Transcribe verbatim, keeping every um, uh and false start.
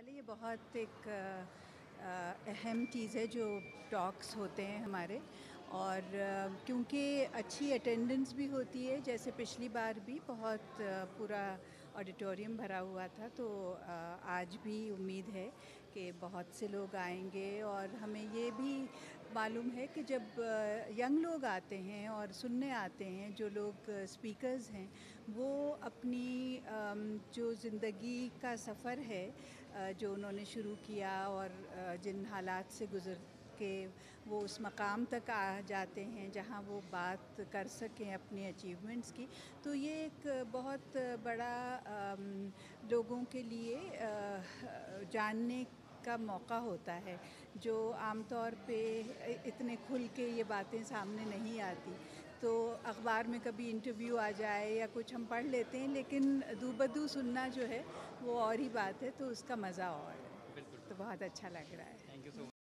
वाले ये बहुत एक अ, अहम चीज़ है जो टॉक्स होते हैं हमारे। और अ, क्योंकि अच्छी अटेंडेंस भी होती है, जैसे पिछली बार भी बहुत अ, पूरा ऑडिटोरियम भरा हुआ था, तो अ, आज भी उम्मीद है कि बहुत से लोग आएंगे। और हमें ये भी मालूम है कि जब अ, यंग लोग आते हैं और सुनने आते हैं, जो लोग स्पीकर्स हैं, वो अपनी अम, जो ज़िंदगी का सफ़र है अ, जो उन्होंने शुरू किया और अ, जिन हालात से गुज़र के वो उस मकाम तक आ जाते हैं जहाँ वो बात कर सकें अपनी अचीवमेंट्स की। तो ये एक बहुत बड़ा अम, लोगों के लिए अ, जानने का मौका होता है, जो आमतौर पे इतने खुल के ये बातें सामने नहीं आती। तो अखबार में कभी इंटरव्यू आ जाए या कुछ हम पढ़ लेते हैं, लेकिन दूबदू सुनना जो है वो और ही बात है, तो उसका मज़ा और है। बिल्कुल। तो बहुत अच्छा लग रहा है। Thank you so